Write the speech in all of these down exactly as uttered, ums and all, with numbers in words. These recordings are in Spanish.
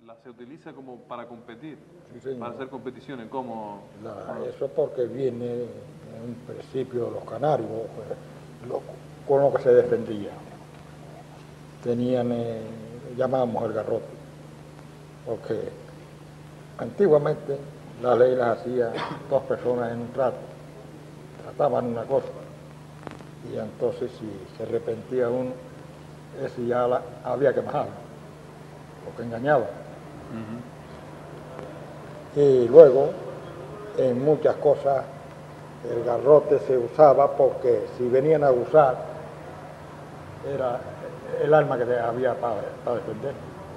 la se utiliza como para competir, sí, para hacer competiciones, como... La, eso porque viene en un principio los canarios, pues, lo, con lo que se defendían. Tenían, eh, llamábamos el garrote, porque antiguamente la ley las hacía dos personas en un trato, trataban una cosa, y entonces si se arrepentía uno, ese ya la, había que matarlo, porque engañaba. Uh-huh. Y luego, en muchas cosas, el garrote se usaba porque si venían a abusar, era el arma que había para, para defender.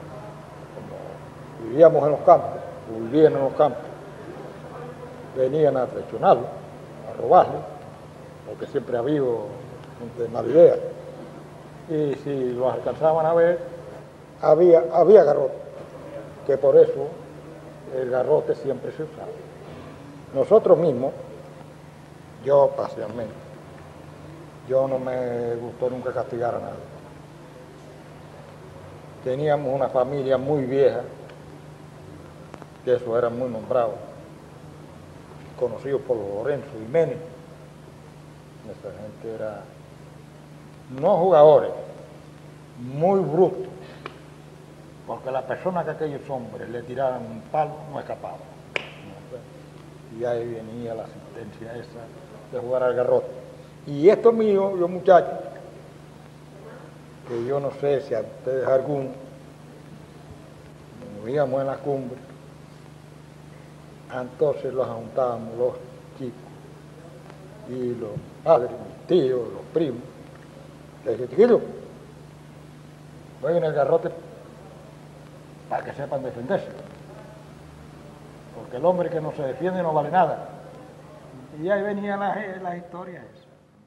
Como vivíamos en los campos, vivían en los campos, venían a traicionarlo, a robarlo, porque siempre ha habido gente de mala idea. Y si los alcanzaban a ver, había, había garrote, que por eso el garrote siempre se usaba. Nosotros mismos, yo parcialmente, yo no me gustó nunca castigar a nadie. Teníamos una familia muy vieja, que eso eran muy nombrados, conocidos por los Lorenzo y Menes. Esa gente era, no jugadores, muy brutos, porque la persona que aquellos hombres le tiraran un palo no escapaba. Y ahí venía la asistencia esa de jugar al garrote. Y esto mío, yo muchachos, que yo no sé si a ustedes algunos, nos íbamos en la cumbre, entonces los juntábamos los chicos y los padres, mis tíos, los primos. Les dije, chiquillos, jueguen el garrote para que sepan defenderse. Porque el hombre que no se defiende no vale nada. Y ahí venían las, las historias esas.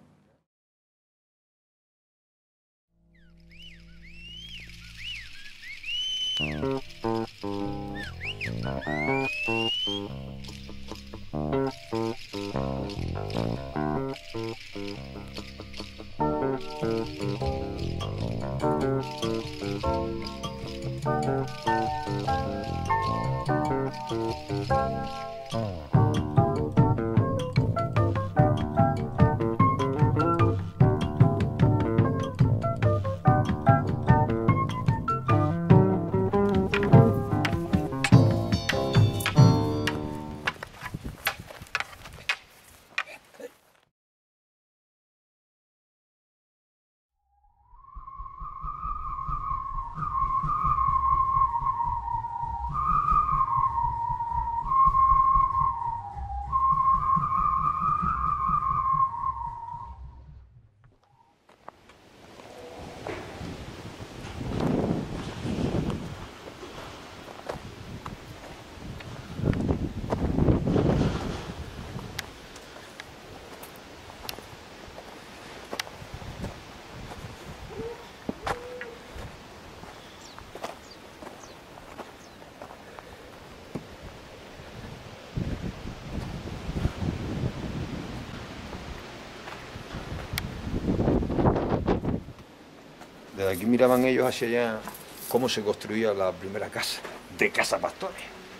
Desde aquí miraban ellos hacia allá cómo se construía la primera casa, de Casa Pastores.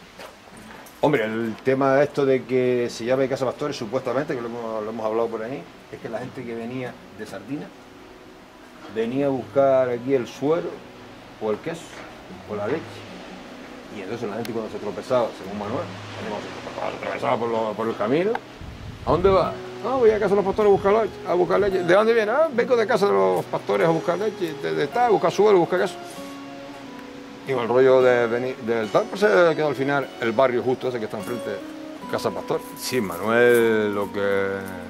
Hombre, el tema de esto de que se llame Casa Pastores, supuestamente, que lo hemos, lo hemos hablado por ahí, es que la gente que venía de Sardina venía a buscar aquí el suero, o el queso, o la leche. Y entonces la gente cuando se tropezaba, según Manuel, cuando se atravesaba por, lo, por el camino, ¿a dónde va? No, voy a casa de los pastores a buscar leche. A buscar leche. ¿De dónde viene? Ah, vengo de casa de los pastores a buscar leche. De, de estar, a buscar suelo, a buscar queso. Y con el rollo de venir del tal, pues se quedó al final el barrio justo ese que está enfrente de Casa Pastor. Sí, Manuel lo que...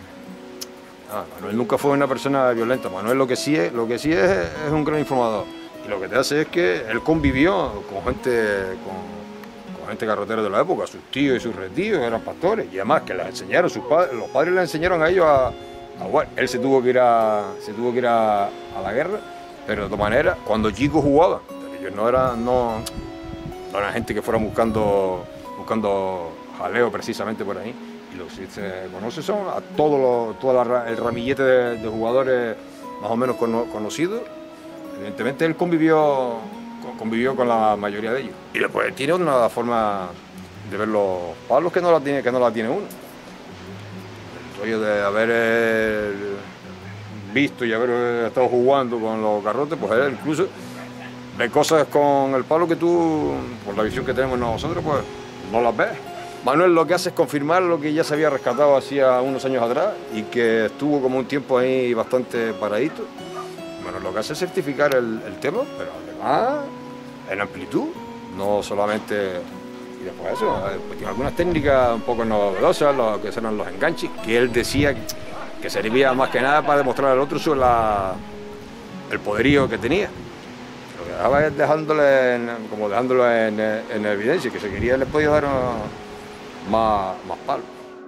Ah, Manuel nunca fue una persona violenta. Manuel lo que sí es, lo que sí es, es un gran informador. Y lo que te hace es que él convivió con gente... Con, gente garrotera de la época, sus tíos y sus retíos eran pastores, y además que les enseñaron, sus padres, los padres les enseñaron a ellos a, a jugar. Él se tuvo que ir a, se tuvo que ir a, a la guerra, pero de todas maneras, cuando chicos jugaban, ellos no eran, no, no eran gente que fueran buscando, buscando jaleo precisamente por ahí, y lo que se conoce son a todos los, todo la, el ramillete de, de jugadores más o menos cono, conocidos. Evidentemente él convivió con, convivió con la mayoría de ellos. Y después tiene una forma de ver los palos que no la tiene, que no la tiene uno. El rollo de haber eh, visto y haber estado jugando con los garrotes, pues él incluso ve cosas con el palo que tú, por la visión que tenemos nosotros, pues no las ves. Manuel lo que hace es confirmar lo que ya se había rescatado hacía unos años atrás y que estuvo como un tiempo ahí bastante paradito. Bueno, lo que hace es certificar el, el tema, pero además en amplitud, no solamente... Y después eso, pues tiene algunas técnicas un poco novedosas, lo que eran los enganches, que él decía que servía más que nada para demostrar al otro sobre la, el poderío que tenía. Lo que dejaba es dejándole en, como dejándolo en, en evidencia, que se quería le podía dar más, más palo.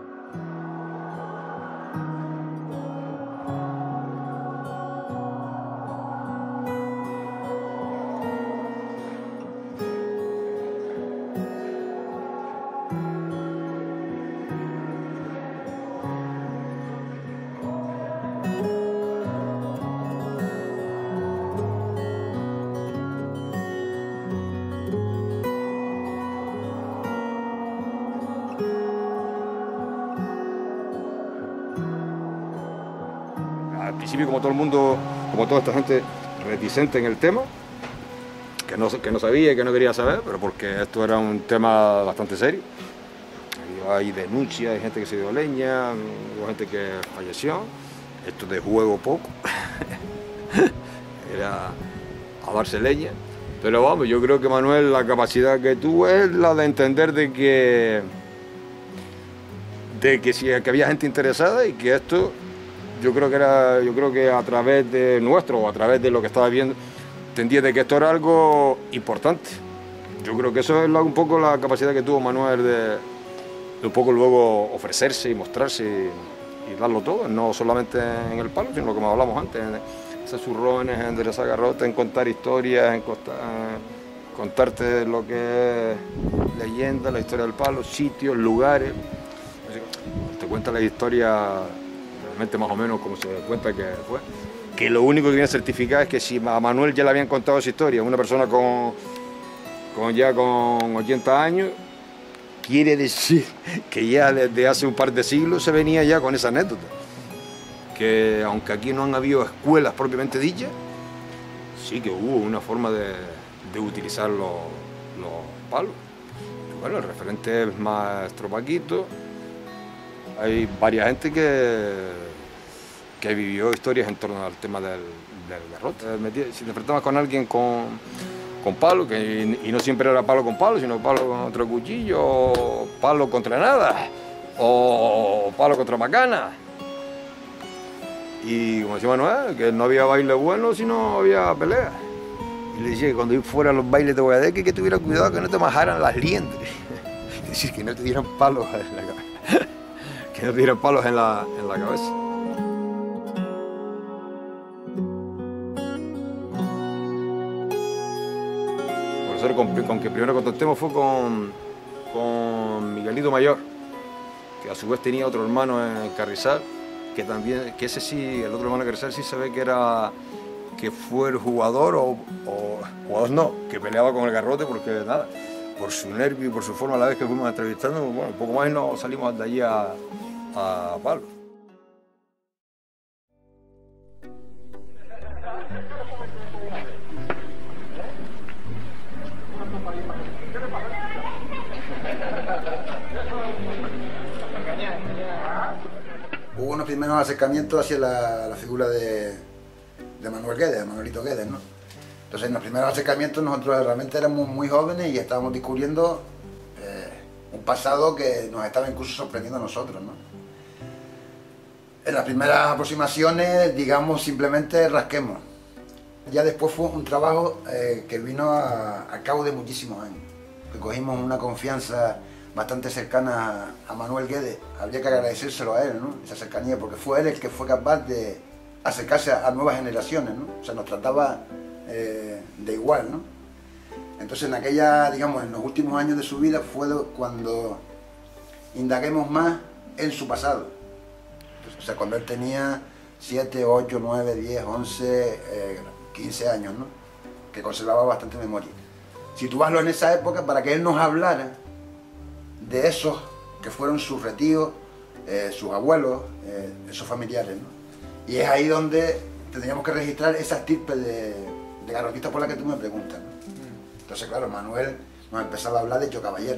Al principio, como todo el mundo, como toda esta gente reticente en el tema, que no, que no sabía y que no quería saber, pero porque esto era un tema bastante serio. Hay denuncias, hay gente que se dio leña, hubo gente que falleció, esto de juego poco, era a darse leña. Pero vamos, yo creo que Manuel, la capacidad que tuvo es la de entender de que, de que, si, que había gente interesada y que esto... Yo creo que era, yo creo que a través de nuestro o a través de lo que estaba viendo, entendía de que esto era algo importante. Yo creo que eso es la, un poco la capacidad que tuvo Manuel de, de un poco luego ofrecerse y mostrarse y, y darlo todo, no solamente en el palo, sino como hablamos antes, en esas surrones, en enderezar garrotes, en contar historias, en contar, contarte lo que es leyenda, la historia del palo, sitios, lugares. Te cuenta la historia más o menos como se cuenta que fue, que lo único que viene a certificar es que si a Manuel ya le habían contado esa historia, una persona con, con ya con ochenta años, quiere decir que ya desde hace un par de siglos se venía ya con esa anécdota, que aunque aquí no han habido escuelas propiamente dichas, sí que hubo una forma de, de utilizar los, los palos. Y bueno, el referente es Maestro Paquito. Hay varias gente que, que vivió historias en torno al tema del, del garrote. Si te enfrentabas con alguien con, con palo, que, y no siempre era palo con palo, sino palo contra cuchillo, o palo contra nada, o palo contra macana. Y como decía Manuel, que no había baile bueno si no había pelea. Y le decía que cuando fuera a los bailes de Guayadeque que tuviera cuidado que no te majaran las liendres. Es decir, que no te dieran palos en la cabeza. Que no te dieran palos en la, en la cabeza. Por eso con, con que primero contactemos fue con, con Miguelito Mayor, que a su vez tenía otro hermano en Carrizal, que también, que ese sí, el otro hermano de Carrizal sí se ve que era, que fue el jugador o, o jugador no, que peleaba con el garrote porque nada, por su nervio y por su forma a la vez que fuimos entrevistando, bueno, un poco más y nos salimos de allí a, a palo. Hubo unos primeros acercamientos hacia la, la figura de, de Manuel Guedes, de Manuelito Guedes, ¿no? Entonces, en los primeros acercamientos nosotros realmente éramos muy jóvenes y estábamos descubriendo eh, un pasado que nos estaba incluso sorprendiendo a nosotros, ¿no? En las primeras aproximaciones, digamos, simplemente rasquemos. Ya después fue un trabajo eh, que vino a, a cabo de muchísimos años. Que cogimos una confianza bastante cercana a, a Manuel Guedes. Habría que agradecérselo a él, ¿no? Esa cercanía, porque fue él el que fue capaz de acercarse a, a nuevas generaciones, ¿no? O sea, nos trataba eh, de igual, ¿no? Entonces, en aquella, digamos, en los últimos años de su vida fue cuando indaguemos más en su pasado. O sea, cuando él tenía siete, ocho, nueve, diez, once, quince años, ¿no? que conservaba bastante memoria. Situarlo en esa época para que él nos hablara de esos que fueron sus retíos, eh, sus abuelos, eh, esos familiares, ¿no? Y es ahí donde tendríamos que registrar esa estirpe de, de garrotistas por la que tú me preguntas, ¿no? Entonces, claro, Manuel nos empezaba a hablar de Cho Caballero.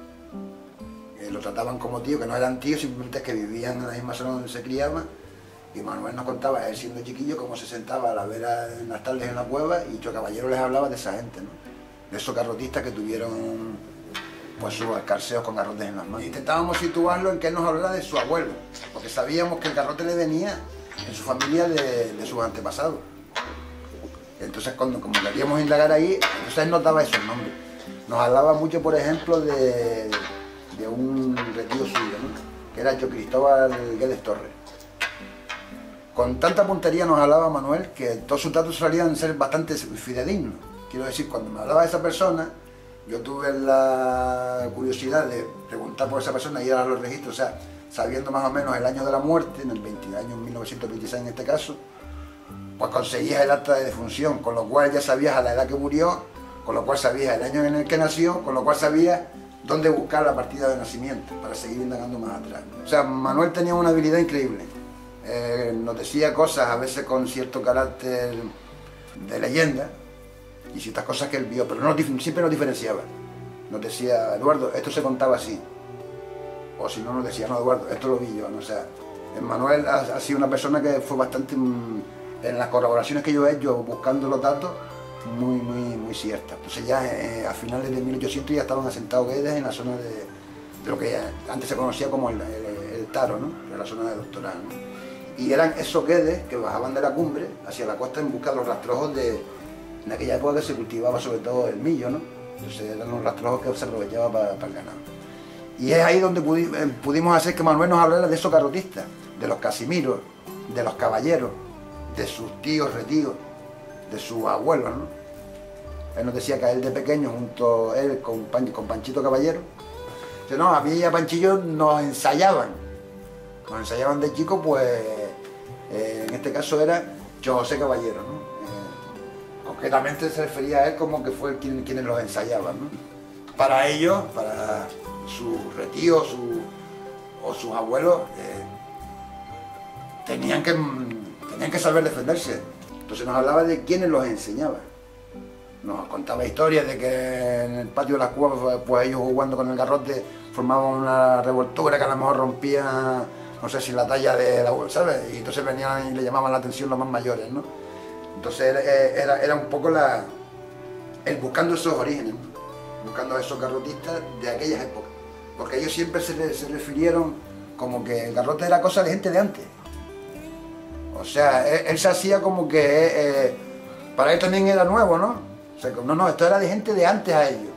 Eh, lo trataban como tío, que no eran tíos, simplemente que vivían en la misma zona donde se criaba. Y Manuel nos contaba, él siendo chiquillo, cómo se sentaba a la vera en las tardes en la cueva, y Cho Caballero les hablaba de esa gente, ¿no? De esos garrotistas que tuvieron pues sus escarceos con garrotes en las manos. Intentábamos situarlo en que él nos hablara de su abuelo, porque sabíamos que el garrote le venía en su familia de, de sus antepasados. Entonces, cuando como queríamos indagar ahí, entonces él notaba esos nombres. Nos hablaba mucho, por ejemplo, de, de un retío suyo, ¿no? Que era Cho Cristóbal Guedes Torres. Con tanta puntería nos hablaba Manuel que todos sus datos solían ser bastante fidedignos. Quiero decir, cuando me hablaba de esa persona, yo tuve la curiosidad de preguntar por esa persona y ir a los registros, o sea, sabiendo más o menos el año de la muerte, en el veinte, año mil novecientos veintiséis en este caso, pues conseguías el acta de defunción, con lo cual ya sabías a la edad que murió, con lo cual sabías el año en el que nació, con lo cual sabías dónde buscar la partida de nacimiento, para seguir indagando más atrás. O sea, Manuel tenía una habilidad increíble. Eh, nos decía cosas a veces con cierto carácter de leyenda, y ciertas cosas que él vio, pero no, siempre nos diferenciaba. Nos decía, Eduardo, esto se contaba así. O si no, nos decía, no, Eduardo, esto lo vi yo. ¿no? O sea, Manuel ha, ha sido una persona que fue bastante, en las colaboraciones que yo he hecho, buscando los datos, muy, muy, muy cierta. Entonces ya eh, a finales de mil ochocientos ya estaban asentados Guedes en la zona de, de lo que ya, antes se conocía como el, el, el Taro, ¿no? En la zona de Doctoral, ¿no? Y eran esos Guedes que bajaban de la cumbre hacia la costa en busca de los rastrojos de... En aquella época que se cultivaba sobre todo el millo, ¿no? Entonces eran los rastrojos que se aprovechaba para, para el ganado. Y es ahí donde pudi pudimos hacer que Manuel nos hablara de esos garrotistas, de los Casimiros, de los Caballeros, de sus tíos retíos, de sus abuelos, ¿no? Él nos decía que a él de pequeño, junto a él con, Pan, con Panchito Caballero, dice, no, a mí y a Panchillo nos ensayaban, nos ensayaban de chico, pues eh, en este caso era Cho José Caballero, ¿no? Concretamente se refería a él como que fue quien, quienes los ensayaban, ¿no? Para ellos, para sus retíos su, o sus abuelos, eh, tenían, que, tenían que saber defenderse. Entonces nos hablaba de quienes los enseñaban. Nos contaba historias de que en el patio de las cuevas, pues ellos jugando con el garrote formaban una revoltura que a lo mejor rompía, no sé si la talla de la abuela, ¿sabes? Y entonces venían y le llamaban la atención los más mayores, ¿no? Entonces era, era, era un poco la, el buscando esos orígenes, ¿no? Buscando a esos garrotistas de aquellas épocas, porque ellos siempre se, se refirieron como que el garrote era cosa de gente de antes. O sea, él, él se hacía como que eh, para él también era nuevo, ¿no? O sea, no, no, esto era de gente de antes a ellos.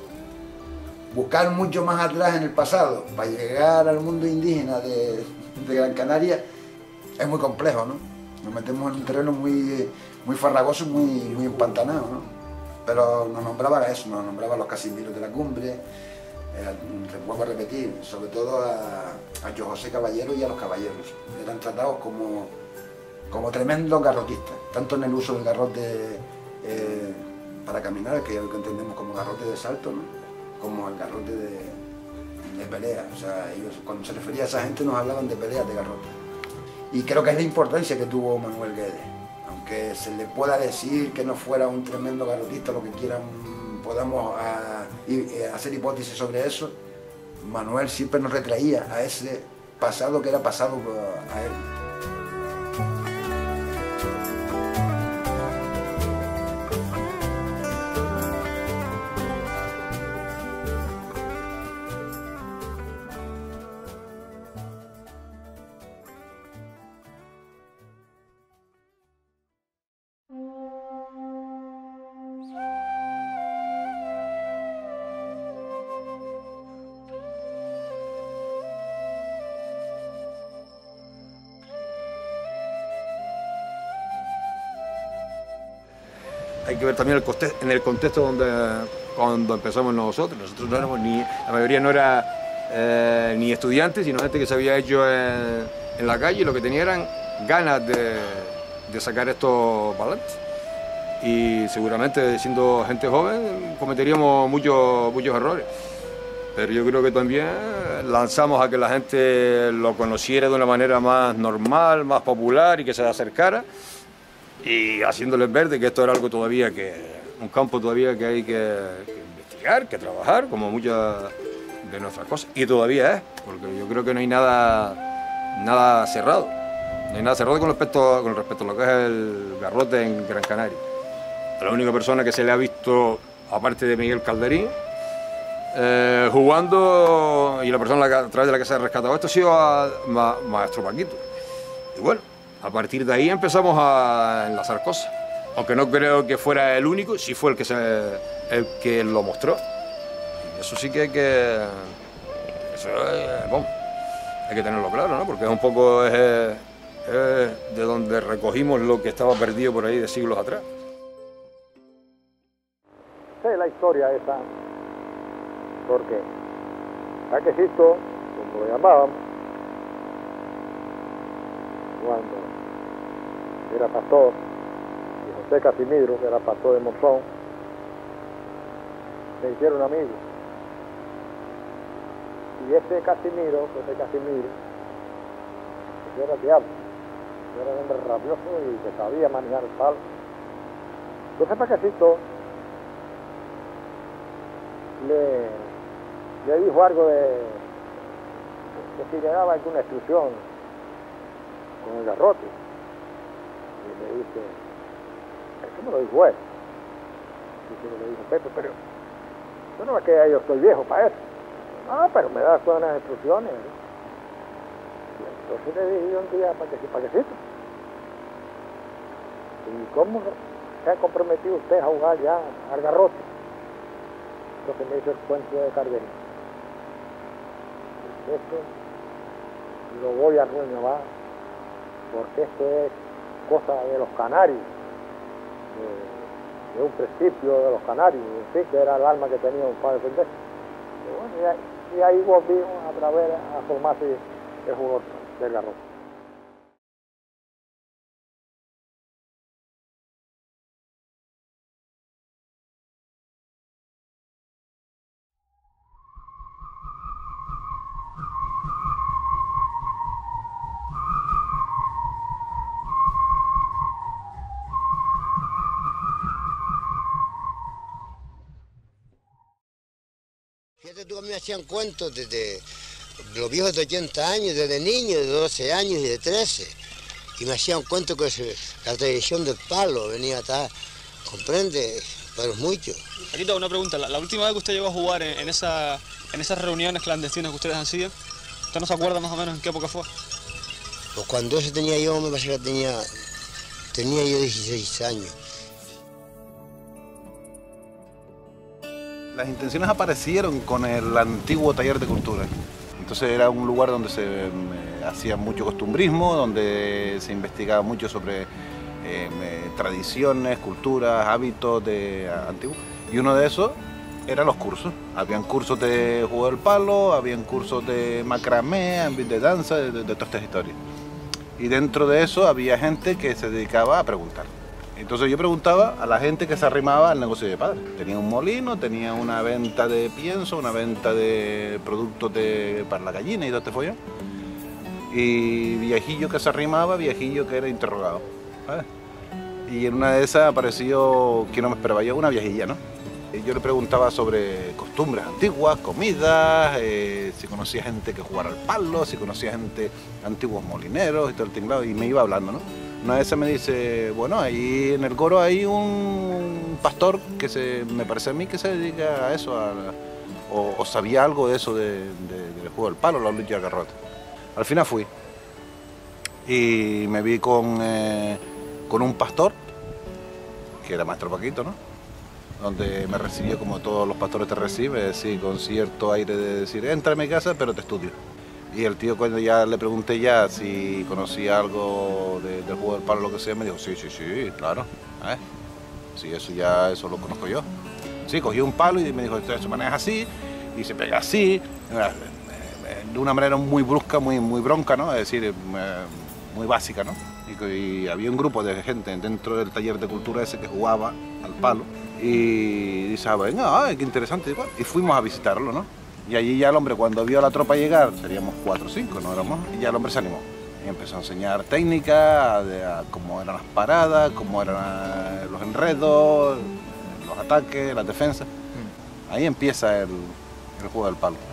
Buscar mucho más atrás en el pasado para llegar al mundo indígena de, de Gran Canaria es muy complejo, ¿no? Nos metemos en un terreno muy, muy farragoso y muy, muy empantanado, ¿no? Pero nos nombraba eso, nos nombraba a los Casimiros de la cumbre, eh, vuelvo a repetir, sobre todo a, a Cho José Caballero y a los caballeros. Eran tratados como, como tremendos garrotistas, tanto en el uso del garrote eh, para caminar, que es lo que entendemos como garrote de salto, ¿no? Como el garrote de, de pelea. O sea, ellos cuando se refería a esa gente nos hablaban de peleas de garrote. Y creo que es la importancia que tuvo Manuel Guedes. Aunque se le pueda decir que no fuera un tremendo garrotista, lo que quieran, podamos a, a hacer hipótesis sobre eso, Manuel siempre nos retraía a ese pasado que era pasado a él. Hay que ver también el contexto, en el contexto donde cuando empezamos nosotros. Nosotros no éramos ni, la mayoría no era eh, ni estudiantes, sino gente que se había hecho en, en la calle y lo que tenía eran ganas de, de sacar esto para adelante. y seguramente siendo gente joven cometeríamos muchos, muchos errores. Pero yo creo que también lanzamos a que la gente lo conociera de una manera más normal, más popular y que se acercara, y haciéndoles ver de que esto era algo todavía que, un campo todavía que hay que, que investigar, que trabajar, como muchas de nuestras cosas, y todavía es, porque yo creo que no hay nada, nada cerrado, no hay nada cerrado con respecto, con respecto a lo que es el garrote en Gran Canaria. La única persona que se le ha visto, aparte de Miguel Calderín, Eh, jugando, y la persona a través de la que se ha rescatado esto ha sido a, ma, Maestro Paquito. Y bueno, a partir de ahí empezamos a enlazar cosas, aunque no creo que fuera el único, sí fue el que, se, el que lo mostró. Y eso sí que hay que, eso es, bueno, hay que tenerlo claro, ¿no? Porque es un poco es, es de donde recogimos lo que estaba perdido por ahí de siglos atrás. Sé la historia esa. Porque Saquecito, como lo llamaban, cuando era pastor, y José Casimiro, que era pastor de Monzón, se hicieron amigos. Y ese Casimiro, ese Casimiro, ese era diablo, era un hombre rabioso y que sabía manejar el palo. Entonces Saquecito le... le dijo algo de que si le daba alguna instrucción con el garrote. Y le dice, eso me lo dijo él. Y se me lo dijo Pepe, pero yo no es que yo estoy viejo para eso. Ah, pero me das todas las instrucciones. Y entonces le dije yo un día, Paquecito, ¿y cómo se ha comprometido usted a jugar ya al garrote? Entonces me hizo el cuento de Calderín. Esto lo voy a renovar porque esto es cosa de los canarios, de, de un principio de los canarios, ¿sí? Que era el alma que teníamos para defender. Y, bueno, y, ahí, y ahí volvimos a través a formarse el jugador del garrote. Fíjate tú, a mí me hacían cuentos desde los viejos de ochenta años, desde niños, de doce años y de trece. Y me hacían cuentos que se, la tradición del palo venía atrás, comprende, pero mucho. Paquito, una pregunta. La, la última vez que usted llegó a jugar en, en, esa, en esas reuniones clandestinas que ustedes hacían, ¿usted no se acuerda más o menos en qué época fue? Pues cuando eso tenía yo, me parece que tenía, tenía yo dieciséis años. Las intenciones aparecieron con el antiguo taller de cultura. Entonces era un lugar donde se eh, hacía mucho costumbrismo, donde se investigaba mucho sobre eh, eh, tradiciones, culturas, hábitos de, uh, antiguos. Y uno de esos eran los cursos. Habían cursos de juego del palo, habían cursos de macramé, de danza, de, de, de todas estas historias. Y dentro de eso había gente que se dedicaba a preguntar. Entonces yo preguntaba a la gente que se arrimaba al negocio de padre. Tenía un molino, tenía una venta de pienso, una venta de productos de, para la gallina y todo este follón. Y viejillo que se arrimaba, viejillo que era interrogado. ¿Sabes? Y en una de esas apareció, que no me esperaba yo, una viejilla, ¿no? Y yo le preguntaba sobre costumbres antiguas, comidas, eh, si conocía gente que jugara al palo, si conocía gente, antiguos molineros y todo el tinglado, y me iba hablando, ¿no? Una vez me dice, bueno, ahí en el Goro hay un pastor que se, me parece a mí que se dedica a eso, a, o, o sabía algo de eso de, de, del juego del palo, la lucha de garrote. Al final fui y me vi con, eh, con un pastor, que era Maestro Paquito, ¿no? Donde me recibió como todos los pastores te reciben, así, con cierto aire de decir, entra en mi casa pero te estudio. Y el tío, cuando ya le pregunté ya si conocía algo de, del juego del palo o lo que sea, me dijo, sí, sí, sí, claro. ¿Eh? Sí, eso ya, eso lo conozco yo. Sí, cogí un palo y me dijo, esto se maneja así, y se pega así, de una manera muy brusca, muy, muy bronca, ¿no? Es decir, muy básica, ¿no? Y Y, y había un grupo de gente dentro del taller de cultura ese que jugaba al palo. Y dice, ah, venga, ay, qué interesante. Igual. Y fuimos a visitarlo, ¿no? Y allí ya el hombre, cuando vio a la tropa llegar, seríamos cuatro o cinco, ¿no éramos? Y ya el hombre se animó. Y empezó a enseñar técnica, de, a cómo eran las paradas, cómo eran los enredos, los ataques, las defensas. Ahí empieza el, el juego del palo.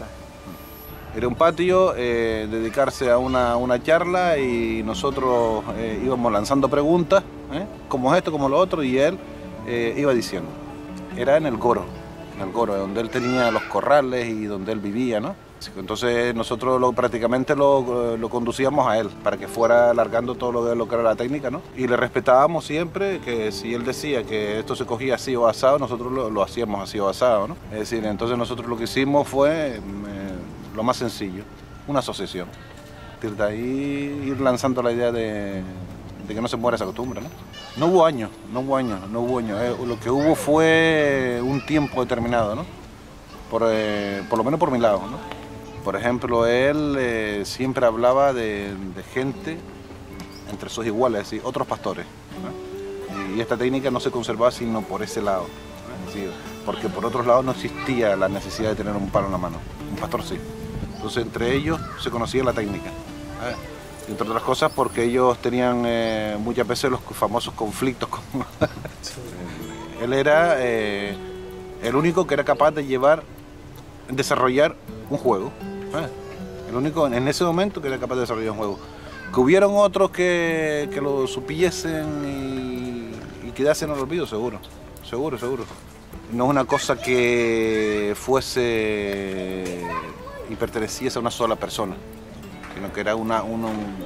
Era un patio, eh, dedicarse a una, una charla y nosotros eh, íbamos lanzando preguntas, ¿eh? Como esto, como lo otro, y él eh, iba diciendo. Era en el Goro, en el Goro, donde él tenía los corrales y donde él vivía, ¿no? Entonces nosotros lo, prácticamente lo, lo conducíamos a él para que fuera alargando todo lo, lo que era la técnica, ¿no? Y le respetábamos siempre que si él decía que esto se cogía así o asado, nosotros lo, lo hacíamos así o asado, ¿no? Es decir, entonces nosotros lo que hicimos fue eh, lo más sencillo, una asociación. De ahí ir lanzando la idea de, de que no se muera esa costumbre, ¿no? No hubo años, no hubo años, no hubo años. Eh, lo que hubo fue un tiempo determinado, ¿no? Por, eh, por lo menos por mi lado, ¿no? Por ejemplo, él eh, siempre hablaba de, de gente entre sus iguales, es decir, otros pastores, ¿no? Y esta técnica no se conservaba sino por ese lado, ¿no? Es decir, porque por otros lados no existía la necesidad de tener un palo en la mano, un pastor sí. Entonces entre ellos se conocía la técnica, ¿eh? Entre otras cosas porque ellos tenían eh, muchas veces los famosos conflictos con... Él era eh, el único que era capaz de llevar, desarrollar un juego, ¿eh? El único en ese momento que era capaz de desarrollar un juego. Que hubieron otros que, que lo supiesen y, y quedasen en el olvido, seguro, seguro, seguro. No es una cosa que fuese y perteneciese a una sola persona, sino que era una, una,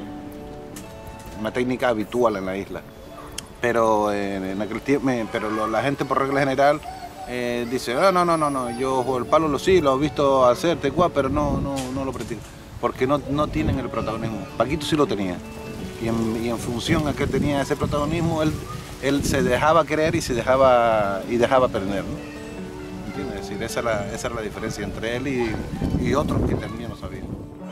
una técnica habitual en la isla. Pero en, en aquel tiempo, pero lo, la gente por regla general eh, dice, ah, no, no, no, no, yo el palo lo sí, lo he visto hacer, tecuá, pero no, no, no lo practico, porque no, no tienen el protagonismo. Paquito sí lo tenía, y en, y en función a que tenía ese protagonismo, él, él se dejaba creer y se dejaba, y dejaba aprender, ¿no? ¿Entiendes? Es decir, esa era, la, esa era la diferencia entre él y, y otros que también lo sabían.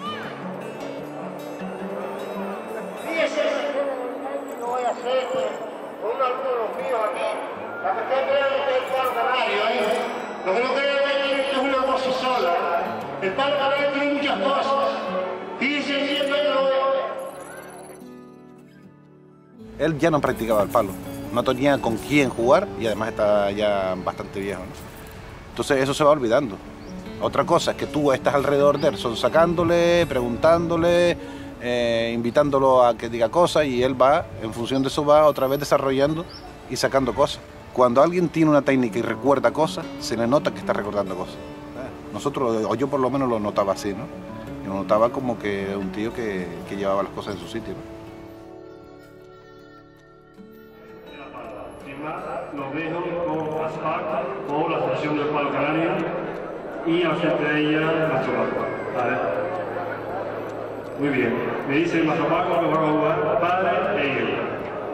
Fíjese lo voy a hacer con uno de los míos aquí, para que ustedes vean lo que es el palo canario, ¿eh? Lo que no crean es que es una cosa sola. El palo canario tiene muchas cosas. Fíjese siempre que lo veo. Él ya no practicaba el palo, no tenía con quién jugar y además estaba ya bastante viejo, ¿no? Entonces eso se va olvidando. Otra cosa es que tú estás alrededor de él, son sacándole, preguntándole, eh, invitándolo a que diga cosas y él va, en función de eso va otra vez desarrollando y sacando cosas. Cuando alguien tiene una técnica y recuerda cosas, se le nota que está recordando cosas. Nosotros, o yo por lo menos lo notaba así, ¿no? Yo lo notaba como que un tío que, que llevaba las cosas en su sitio, ¿no? Los dejo con ASPAC o la Asociación del Palo Canario y al frente de ella Mazopaco. ¿Vale? Muy bien. Me dice Mazopaco que van a jugar padre e hijo.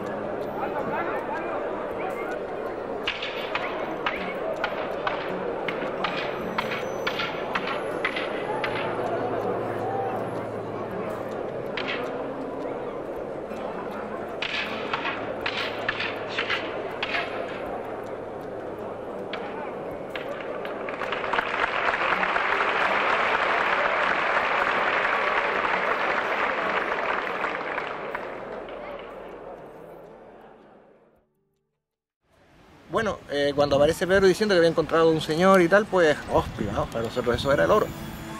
Bueno, eh, cuando aparece Pedro diciendo que había encontrado un señor y tal, pues, oh, privado, para nosotros eso era el oro.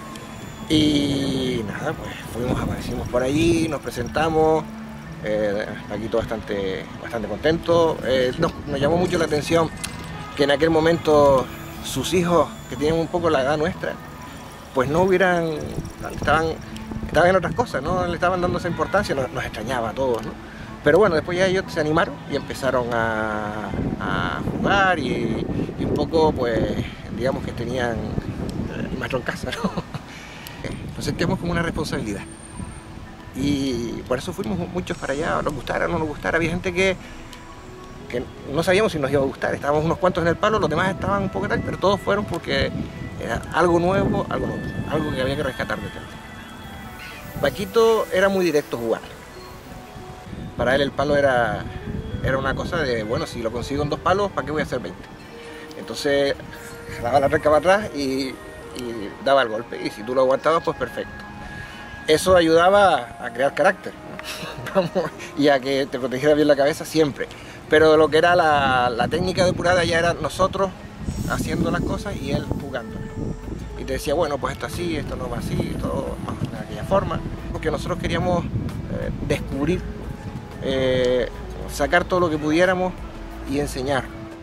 Y nada, pues fuimos, aparecimos por allí, nos presentamos, eh, Paquito bastante, bastante contento. Eh, nos, nos llamó mucho la atención que en aquel momento sus hijos, que tienen un poco la edad nuestra, pues no hubieran, estaban, estaban en otras cosas, no le estaban dando esa importancia, nos, nos extrañaba a todos, ¿no? Pero bueno, después ya ellos se animaron y empezaron a, a jugar y, y un poco, pues, digamos que tenían el maestro en casa, ¿no? Nos sentíamos como una responsabilidad. Y por eso fuimos muchos para allá, nos gustara o no nos gustara. Había gente que, que no sabíamos si nos iba a gustar. Estábamos unos cuantos en el palo, los demás estaban un poco tal, pero todos fueron porque era algo nuevo, algo nuevo, algo que había que rescatar de todo. Paquito era muy directo a jugar. Para él el palo era, era una cosa de, bueno, si lo consigo en dos palos, ¿para qué voy a hacer veinte? Entonces, daba la recta para atrás y, y daba el golpe. Y si tú lo aguantabas, pues perfecto. Eso ayudaba a crear carácter, ¿no? Y a que te protegiera bien la cabeza siempre. Pero lo que era la, la técnica depurada ya era nosotros haciendo las cosas y él jugando. Y te decía, bueno, pues esto así, esto no va así, todo de aquella forma. Porque nosotros queríamos eh, descubrir, eh, sacar todo lo que pudiéramos y enseñar.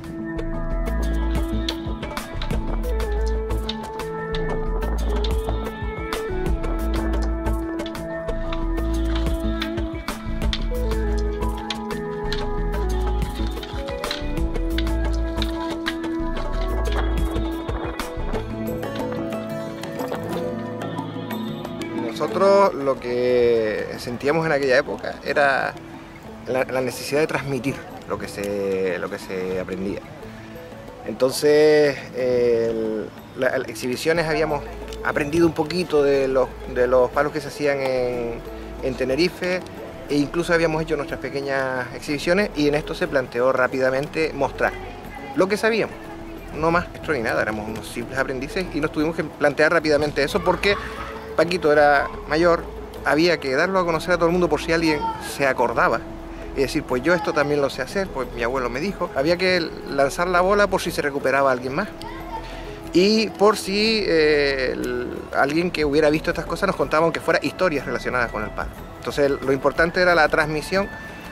Nosotros lo que sentíamos en aquella época era la, la necesidad de transmitir lo que se, lo que se aprendía. Entonces, eh, las exhibiciones habíamos aprendido un poquito de los, de los palos que se hacían en, en Tenerife e incluso habíamos hecho nuestras pequeñas exhibiciones y en esto se planteó rápidamente mostrar lo que sabíamos. No más esto ni nada, éramos unos simples aprendices y nos tuvimos que plantear rápidamente eso porque Paquito era mayor, había que darlo a conocer a todo el mundo por si alguien se acordaba y decir, pues yo esto también lo sé hacer, pues mi abuelo me dijo. Había que lanzar la bola por si se recuperaba alguien más y por si eh, el, alguien que hubiera visto estas cosas nos contaba aunque fuera historias relacionadas con el palo. Entonces lo importante era la transmisión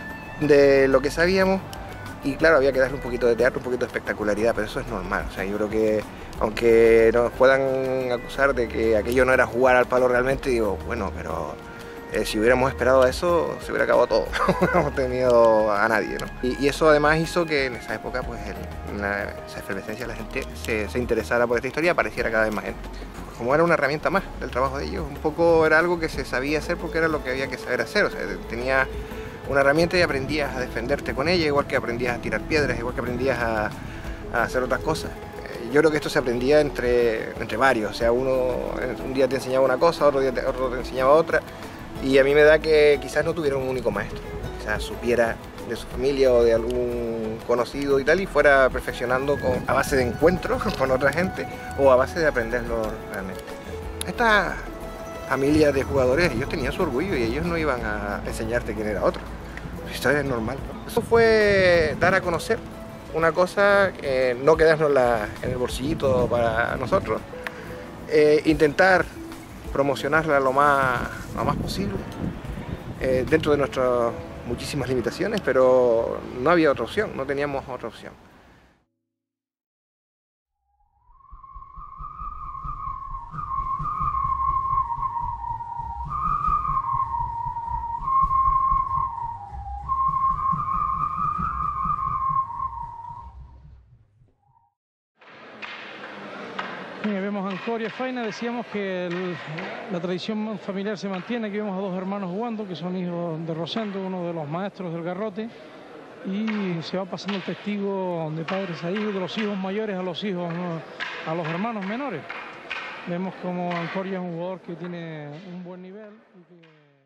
de lo que sabíamos y claro, había que darle un poquito de teatro, un poquito de espectacularidad, pero eso es normal. O sea, yo creo que aunque nos puedan acusar de que aquello no era jugar al palo realmente, digo, bueno, pero eh, si hubiéramos esperado a eso, se hubiera acabado todo. No hubiéramos tenido a nadie, ¿no? Y, y eso además hizo que en esa época, pues, el, una, esa efervescencia, la gente se, se interesara por esta historia, apareciera cada vez más gente. Como era una herramienta más del trabajo de ellos, un poco era algo que se sabía hacer porque era lo que había que saber hacer. O sea, tenía una herramienta y aprendías a defenderte con ella, igual que aprendías a tirar piedras, igual que aprendías a, a hacer otras cosas. Yo creo que esto se aprendía entre, entre varios, o sea, uno un día te enseñaba una cosa, otro día te, otro te enseñaba otra, y a mí me da que quizás no tuviera un único maestro, quizás supiera de su familia o de algún conocido y tal, y fuera perfeccionando con, a base de encuentros con otra gente o a base de aprenderlo realmente. Esta familia de jugadores, ellos tenían su orgullo y ellos no iban a enseñarte quién era otro. Esto es normal, ¿no? Eso fue dar a conocer una cosa, eh, no quedárnosla en el bolsillito para nosotros, eh, intentar promocionarla lo más, lo más posible, eh, dentro de nuestras muchísimas limitaciones, pero no había otra opción, no teníamos otra opción. Mira, vemos Ancoria Faina, decíamos que el, la tradición familiar se mantiene, aquí vemos a dos hermanos jugando, que son hijos de Rosendo, uno de los maestros del garrote, y se va pasando el testigo de padres a hijos, de los hijos mayores a los hijos, ¿no? A los hermanos menores. Vemos como Ancoria es un jugador que tiene un buen nivel. Y,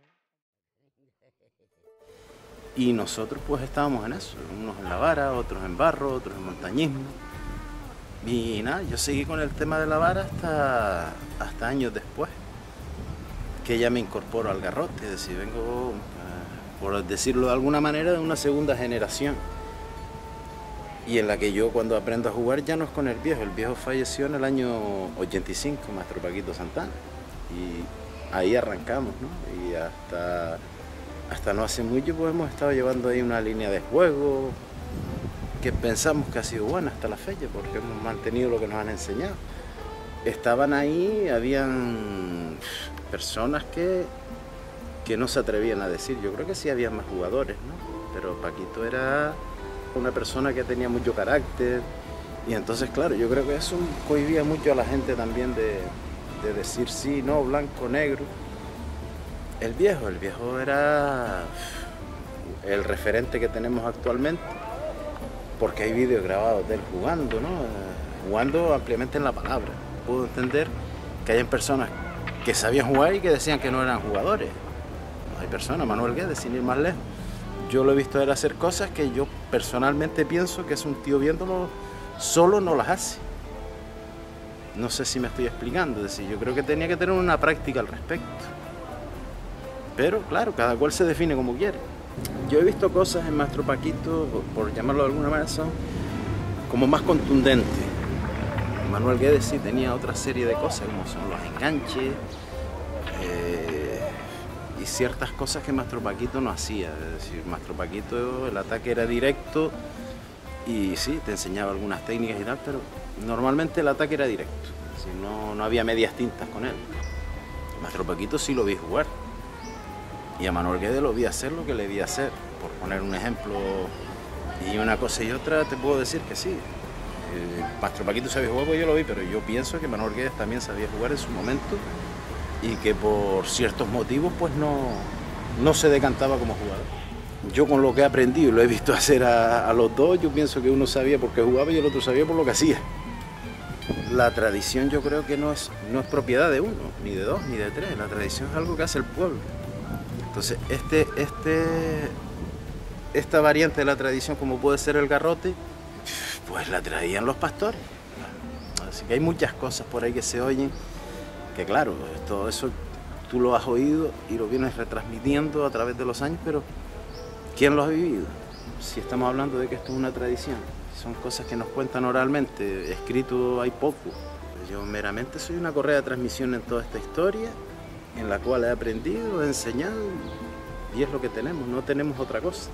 que... y nosotros pues estábamos en eso, unos en la vara, otros en barro, otros en montañismo. Y nada, yo seguí con el tema de la vara hasta, hasta años después, que ya me incorporo al garrote, es decir, vengo, eh, por decirlo de alguna manera, de una segunda generación. Y en la que yo cuando aprendo a jugar ya no es con el viejo, el viejo falleció en el año ochenta y cinco, maestro Paquito Santana. Y ahí arrancamos, ¿no? Y hasta, hasta no hace mucho pues hemos estado llevando ahí una línea de juego, que pensamos que ha sido buena hasta la fecha, porque hemos mantenido lo que nos han enseñado. Estaban ahí, habían personas que, que no se atrevían a decir, yo creo que sí había más jugadores, ¿no? Pero Paquito era una persona que tenía mucho carácter, y entonces claro, yo creo que eso cohibía mucho a la gente también de, de decir sí, no, blanco, negro. El viejo, el viejo era el referente que tenemos actualmente, porque hay vídeos grabados de él jugando, ¿no? Jugando ampliamente en la palabra. Puedo entender que hayan personas que sabían jugar y que decían que no eran jugadores. Hay personas, Manuel Guedes, sin ir más lejos, yo lo he visto a él hacer cosas que yo personalmente pienso que es un tío viéndolo solo no las hace. No sé si me estoy explicando, es decir, yo creo que tenía que tener una práctica al respecto. Pero claro, cada cual se define como quiere. Yo he visto cosas en Maestro Paquito, por llamarlo de alguna manera, son como más contundentes. Manuel Guedes sí tenía otra serie de cosas, como son los enganches eh, y ciertas cosas que Maestro Paquito no hacía. Es decir, Maestro Paquito, el ataque era directo y sí, te enseñaba algunas técnicas y tal, pero normalmente el ataque era directo. Es decir, no, no había medias tintas con él. Maestro Paquito sí lo vi jugar. Y a Manuel Guedes lo vi hacer lo que le vi hacer. Por poner un ejemplo y una cosa y otra, te puedo decir que sí. Eh, Maestro Paquito sabía jugar, pues yo lo vi, pero yo pienso que Manuel Guedes también sabía jugar en su momento y que por ciertos motivos pues no, no se decantaba como jugador. Yo con lo que he aprendido y lo he visto hacer a, a los dos, yo pienso que uno sabía por qué jugaba y el otro sabía por lo que hacía. La tradición yo creo que no es, no es propiedad de uno, ni de dos, ni de tres. La tradición es algo que hace el pueblo. Entonces, este, este, esta variante de la tradición, como puede ser el garrote, pues la traían los pastores. Así que hay muchas cosas por ahí que se oyen, que claro, todo eso tú lo has oído y lo vienes retransmitiendo a través de los años, pero ¿quién lo ha vivido? Si estamos hablando de que esto es una tradición, son cosas que nos cuentan oralmente, escrito hay poco. Yo meramente soy una correa de transmisión en toda esta historia, en la cual he aprendido, he enseñado, y es lo que tenemos, no tenemos otra cosa.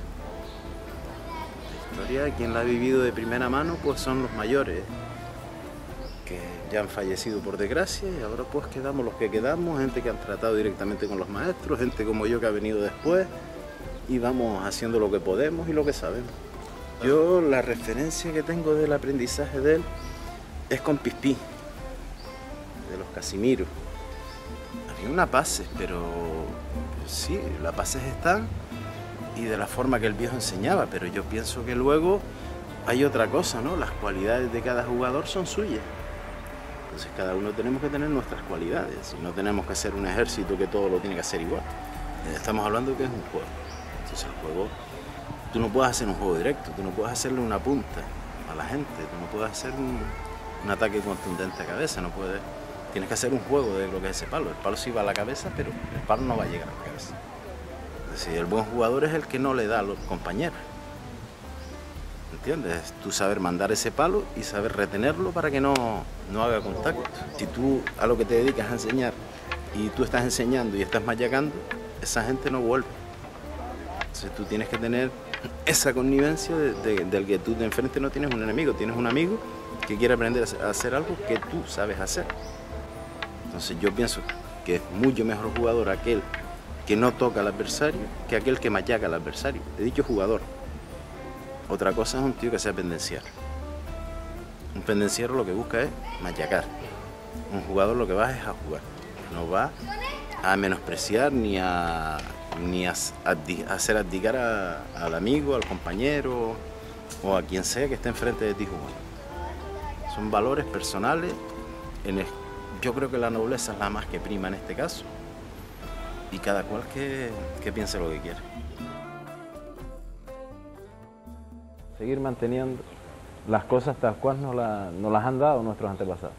La historia, quien la ha vivido de primera mano, pues son los mayores, que ya han fallecido por desgracia, y ahora pues quedamos los que quedamos, gente que han tratado directamente con los maestros, gente como yo que ha venido después, y vamos haciendo lo que podemos y lo que sabemos. Yo la referencia que tengo del aprendizaje de él es con Pispí, de los Casimiros. Una pases, pero sí, las pases están y de la forma que el viejo enseñaba, pero yo pienso que luego hay otra cosa, ¿no? Las cualidades de cada jugador son suyas. Entonces cada uno tenemos que tener nuestras cualidades y no tenemos que ser un ejército que todo lo tiene que hacer igual. Estamos hablando de que es un juego. Entonces el juego, tú no puedes hacer un juego directo, tú no puedes hacerle una punta a la gente, tú no puedes hacer un, un ataque contundente a cabeza, no puedes... Tienes que hacer un juego de lo que es ese palo. El palo sí va a la cabeza, pero el palo no va a llegar a la cabeza. Es decir, el buen jugador es el que no le da a los compañeros. ¿Entiendes? Tú saber mandar ese palo y saber retenerlo para que no, no haga contacto. Si tú a lo que te dedicas a enseñar y tú estás enseñando y estás machacando, esa gente no vuelve. Entonces tú tienes que tener esa connivencia de, de, del que tú de enfrente no tienes un enemigo, tienes un amigo que quiere aprender a hacer algo que tú sabes hacer. Entonces yo pienso que es mucho mejor jugador aquel que no toca al adversario que aquel que machaca al adversario. He dicho jugador. Otra cosa es un tío que sea pendenciero. Un pendenciero lo que busca es machacar. Un jugador lo que va es a jugar. No va a menospreciar ni a, ni a, a hacer abdicar a, al amigo, al compañero o a quien sea que esté enfrente de ti jugando. Son valores personales en el Yo creo que la nobleza es la más que prima en este caso y cada cual que, que piense lo que quiere. Seguir manteniendo las cosas tal cual nos, la, nos las han dado nuestros antepasados.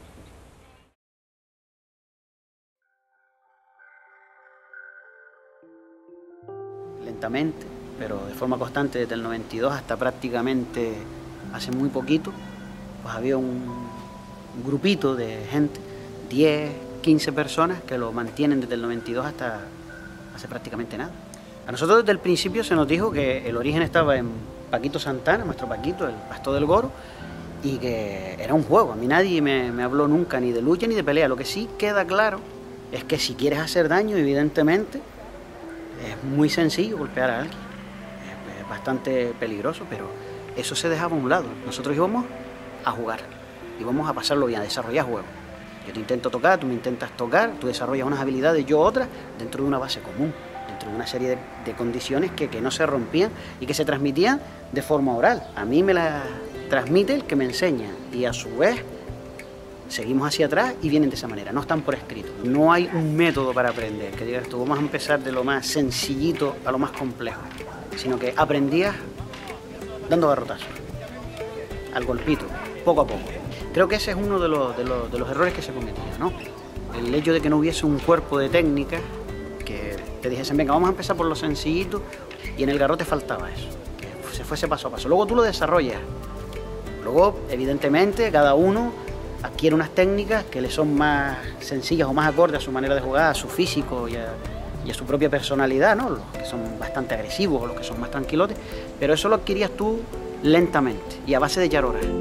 Lentamente, pero de forma constante desde el noventa y dos hasta prácticamente hace muy poquito, pues había un, un grupito de gente, diez, quince personas que lo mantienen desde el noventa y dos hasta hace prácticamente nada. A nosotros desde el principio se nos dijo que el origen estaba en Paquito Santana, nuestro Paquito, el pastor del Goro, y que era un juego. A mí nadie me, me habló nunca ni de lucha ni de pelea. Lo que sí queda claro es que si quieres hacer daño, evidentemente, es muy sencillo golpear a alguien. Es, es bastante peligroso, pero eso se dejaba a un lado. Nosotros íbamos a jugar, íbamos a pasarlo bien, a desarrollar juego. Yo te intento tocar, tú me intentas tocar, tú desarrollas unas habilidades, yo otras, dentro de una base común, dentro de una serie de, de condiciones que, que no se rompían y que se transmitían de forma oral. A mí me la transmite el que me enseña y a su vez seguimos hacia atrás y vienen de esa manera, no están por escrito. No hay un método para aprender, que digas tú, vamos a empezar de lo más sencillito a lo más complejo. sino que aprendías dando garrotazos, al golpito, poco a poco. Creo que ese es uno de los, de los, de los errores que se cometían, ¿no? El hecho de que no hubiese un cuerpo de técnicas que te dijesen, venga, vamos a empezar por lo sencillito, y en el garrote faltaba eso, que se fuese paso a paso. Luego tú lo desarrollas. Luego, evidentemente, cada uno adquiere unas técnicas que le son más sencillas o más acordes a su manera de jugar, a su físico y a, y a su propia personalidad, ¿no? Los que son bastante agresivos o los que son más tranquilotes, pero eso lo adquirías tú lentamente y a base de echar horas.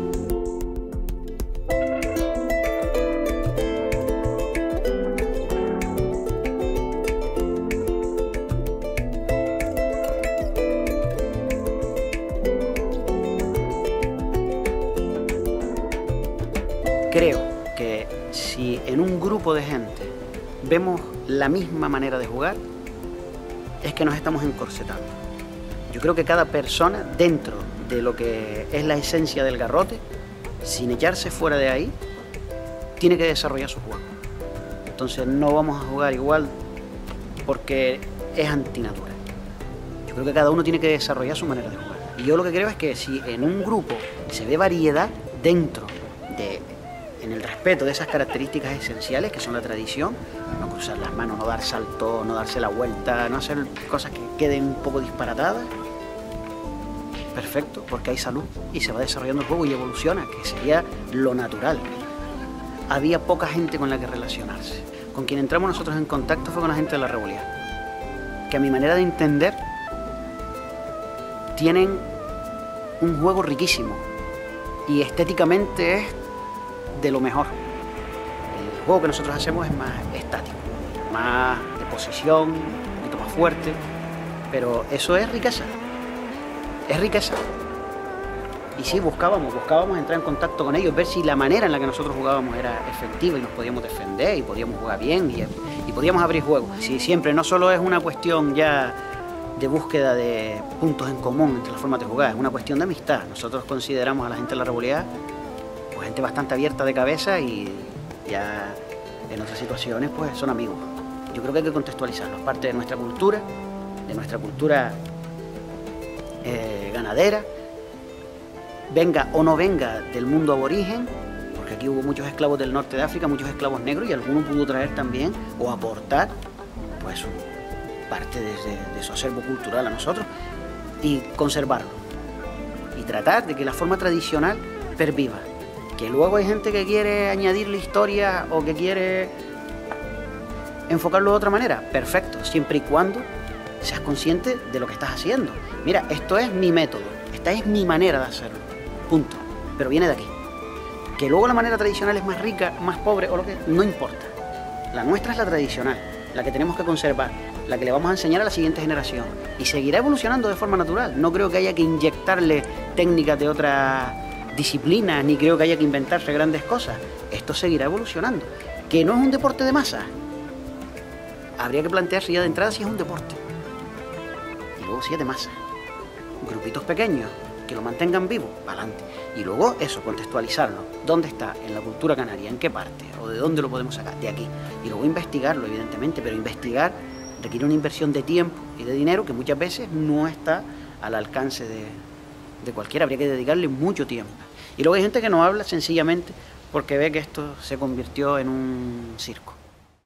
Creo que si en un grupo de gente vemos la misma manera de jugar, es que nos estamos encorsetando. Yo creo que cada persona, dentro de lo que es la esencia del garrote, sin echarse fuera de ahí, tiene que desarrollar su juego. Entonces no vamos a jugar igual porque es antinatura. Yo creo que cada uno tiene que desarrollar su manera de jugar. Y yo lo que creo es que si en un grupo se ve variedad dentro de... en el respeto de esas características esenciales que son la tradición, no cruzar las manos, no dar salto, no darse la vuelta, no hacer cosas que queden un poco disparatadas, perfecto, porque hay salud y se va desarrollando el juego y evoluciona, que sería lo natural. Había poca gente con la que relacionarse. Con quien entramos nosotros en contacto fue con la gente de la Rebolía, que a mi manera de entender tienen un juego riquísimo y estéticamente es de lo mejor. El juego que nosotros hacemos es más estático, más de posición, un poquito más fuerte, pero eso es riqueza, es riqueza. Y sí, buscábamos, buscábamos entrar en contacto con ellos, ver si la manera en la que nosotros jugábamos era efectiva y nos podíamos defender y podíamos jugar bien y, y podíamos abrir juegos. Sí, siempre, no solo es una cuestión ya de búsqueda de puntos en común entre las formas de jugar, es una cuestión de amistad. Nosotros consideramos a la gente de la Rebolía pues gente bastante abierta de cabeza y ya en otras situaciones pues son amigos. Yo creo que hay que contextualizarlos, parte de nuestra cultura, de nuestra cultura eh, ganadera, venga o no venga del mundo aborigen, porque aquí hubo muchos esclavos del norte de África, muchos esclavos negros y alguno pudo traer también o aportar pues parte de, de, de su acervo cultural a nosotros y conservarlo y tratar de que la forma tradicional perviva. Que luego hay gente que quiere añadirle historia o que quiere enfocarlo de otra manera, perfecto, siempre y cuando seas consciente de lo que estás haciendo. Mira, esto es mi método, esta es mi manera de hacerlo, punto, pero viene de aquí. Que luego la manera tradicional es más rica, más pobre o lo que... no importa. La nuestra es la tradicional, la que tenemos que conservar, la que le vamos a enseñar a la siguiente generación y seguirá evolucionando de forma natural. No creo que haya que inyectarle técnicas de otra disciplina, ni creo que haya que inventarse grandes cosas. Esto seguirá evolucionando. Que no es un deporte de masa, habría que plantearse ya de entrada si es un deporte. Y luego si es de masa. Grupitos pequeños que lo mantengan vivo, para adelante. Y luego eso, contextualizarlo. ¿Dónde está? En la cultura canaria, ¿en qué parte? ¿O de dónde lo podemos sacar? De aquí. Y luego investigarlo, evidentemente, pero investigar requiere una inversión de tiempo y de dinero que muchas veces no está al alcance de, de cualquiera. Habría que dedicarle mucho tiempo. Y luego hay gente que no habla sencillamente porque ve que esto se convirtió en un circo.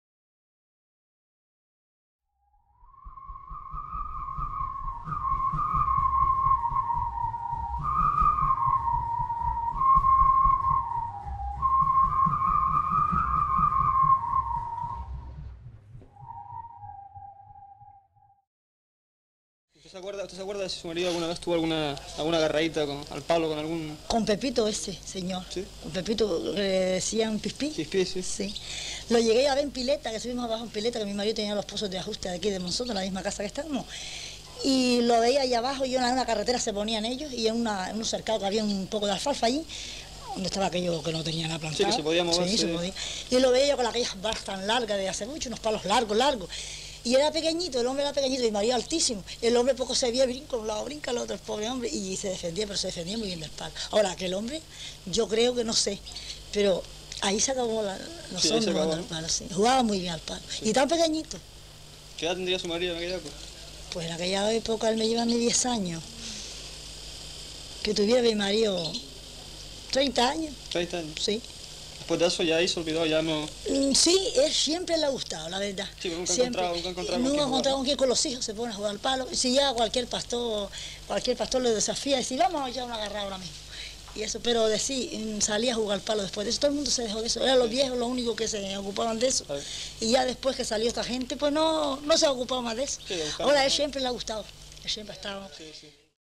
¿Usted se acuerda, usted se acuerda de si su marido alguna vez tuvo alguna, alguna agarradita con, al palo con algún...? Con Pepito ese, señor. ¿Sí? Con Pepito, le decían Pispí. Pispí, sí. Sí. Lo llegué a ver en Pileta, que subimos abajo en Pileta, que mi marido tenía los pozos de ajuste de aquí de Monzón, en la misma casa que estábamos. Y lo veía ahí abajo y en una carretera se ponían ellos y en, una, en un cercado que había un poco de alfalfa allí, donde estaba aquello que no tenía nada plantado. Sí, que se podía mover. Sí, se podía. Y lo veía yo con aquellas barras tan largas de hacer mucho, unos palos largos, largos. Y era pequeñito, el hombre era pequeñito y mi marido altísimo. El hombre poco se veía, brinca un lado, brinca al otro, el pobre hombre, y se defendía, pero se defendía muy bien del palo. Ahora, aquel hombre, yo creo que no sé, pero ahí se acabó la, los sí, hombres del palo, sí. Jugaba muy bien al palo. Sí. Y tan pequeñito. ¿Qué edad tendría su marido en aquella época? Pues en aquella época él me lleva a mí diez años. Que tuviera mi marido treinta años. treinta años. Sí. Después de eso ya ahí se olvidó, ya no... Mm, Sí, él siempre le ha gustado, la verdad. Sí, nunca Siempre. encontrado, nunca encontrado con Nunca quién ha encontrado jugar. con quién con los hijos se pone a jugar al palo. Si ya cualquier pastor, cualquier pastor le desafía y dice, vamos a echar una agarrada ahora mismo. Y eso, pero de sí, mm, salía a jugar al palo después de eso. Todo el mundo se dejó de eso. Eran los viejos los únicos que se ocupaban de eso. Y ya después que salió esta gente, pues no, no se ha ocupado más de eso. Sí, de buscar Ahora, más, él ¿no? siempre le ha gustado. Él siempre ha estado... Sí, sí.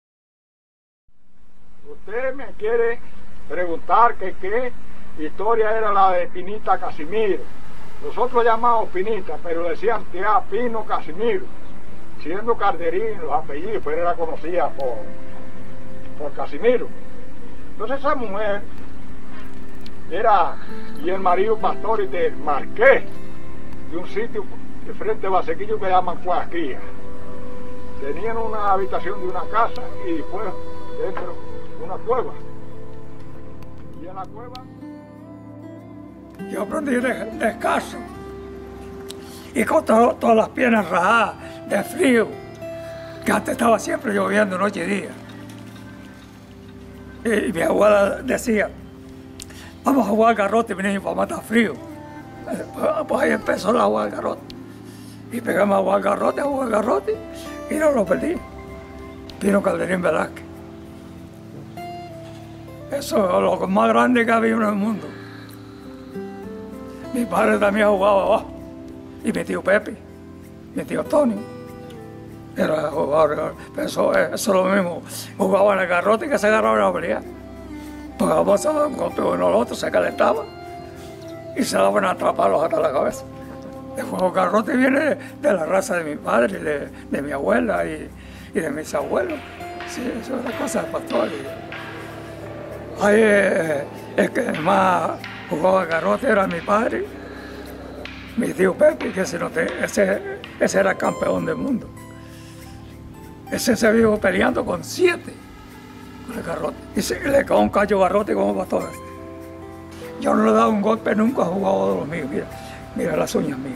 Usted me quiere preguntar que qué historia era la de Pinita Casimiro. Nosotros llamamos Pinita, pero decían tía Pino Casimiro. Siendo Calderín los apellidos, pero era conocida por, por Casimiro. Entonces esa mujer era, y el marido pastor del Marqués, de un sitio de frente a Basequillo que llaman Cuasquía. Tenían una habitación de una casa y después dentro una cueva. Y en la cueva yo aprendí de- descalzo y con to- todas las piernas rajadas de frío, que antes estaba siempre lloviendo noche y día. Y, y mi abuela decía, vamos a jugar garrote, mi niño, para matar frío. Eh, Pues, pues ahí empezó la jugar garrote. Y pegamos a jugar garrote, a jugar garrote, y no lo perdí. Pino Calderín Velázquez. Eso es lo más grande que había en el mundo. Mi padre también jugaba abajo. Y mi tío Pepe, mi tío Tony. Era jugador, eso, eso es lo mismo. Jugaba en el garrote que se agarraba en la pelea. Porque vamos a un golpe uno al otro, se calentaba y se daban a atraparlos hasta la cabeza. Después el garrote viene de, de la raza de mi padre, de, de mi abuela y, y de mis abuelos. Sí, eso es la cosa de pastor. Y ahí eh, el que más jugaba garrote era mi padre, mi tío Pepe, que ese, no te- ese, ese era campeón del mundo. Ese se vio peleando con siete con el garrote. Y se le cagó un cacho garrote como pastor. Yo no le he dado un golpe, nunca he jugado de los míos. Mira, mira las uñas mías.